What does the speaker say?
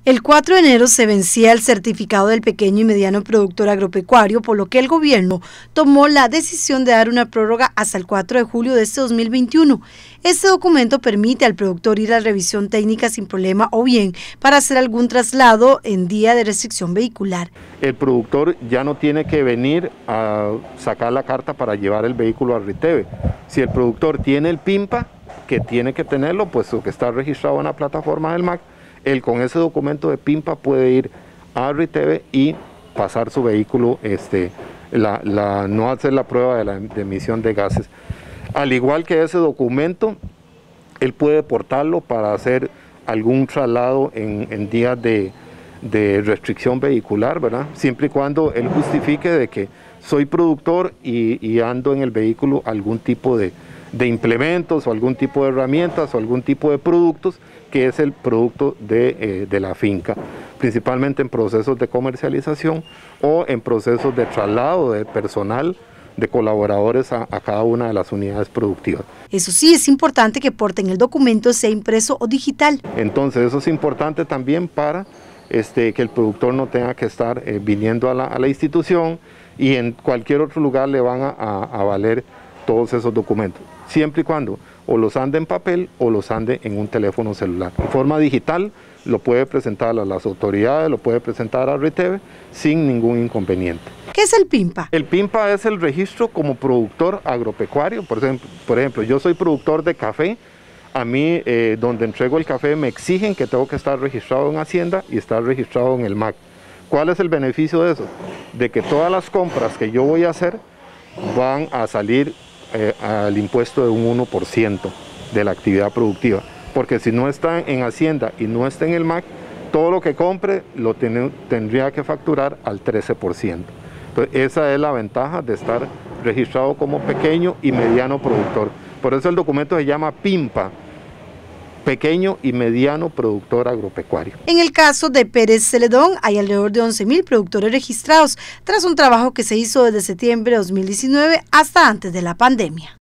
El 4 de enero se vencía el certificado del pequeño y mediano productor agropecuario, por lo que el gobierno tomó la decisión de dar una prórroga hasta el 4 de julio de este 2021. Este documento permite al productor ir a revisión técnica sin problema o bien para hacer algún traslado en día de restricción vehicular. El productor ya no tiene que venir a sacar la carta para llevar el vehículo a Riteve. Si el productor tiene el PIMPA, que tiene que tenerlo, puesto que está registrado en la plataforma del MAC, él con ese documento de PIMPA puede ir a Riteve y pasar su vehículo, no hacer la prueba de emisión de gases. Al igual que ese documento, él puede portarlo para hacer algún traslado en días de restricción vehicular, ¿verdad? Siempre y cuando él justifique de que soy productor y ando en el vehículo algún tipo de implementos o algún tipo de herramientas o algún tipo de productos que es el producto de la finca, principalmente en procesos de comercialización o en procesos de traslado de personal, de colaboradores a cada una de las unidades productivas. Eso sí, es importante que porten el documento, sea impreso o digital. Entonces eso es importante también para que el productor no tenga que estar viniendo a la institución, y en cualquier otro lugar le van a valer todos esos documentos, siempre y cuando o los ande en papel o los ande en un teléfono celular. En forma digital lo puede presentar a las autoridades, lo puede presentar a Riteve sin ningún inconveniente. ¿Qué es el PIMPA? El PIMPA es el registro como productor agropecuario. Por ejemplo, yo soy productor de café. A mí, donde entrego el café, me exigen que tengo que estar registrado en Hacienda y estar registrado en el MAC. ¿Cuál es el beneficio de eso? De que todas las compras que yo voy a hacer van a salir al impuesto de un 1% de la actividad productiva, porque si no está en Hacienda y no está en el MAC, todo lo que compre lo tendría que facturar al 13%. Entonces, esa es la ventaja de estar registrado como pequeño y mediano productor. Por eso el documento se llama PIMPA, pequeño y mediano productor agropecuario. En el caso de Pérez Celedón hay alrededor de 11,000 productores registrados, tras un trabajo que se hizo desde septiembre de 2019 hasta antes de la pandemia.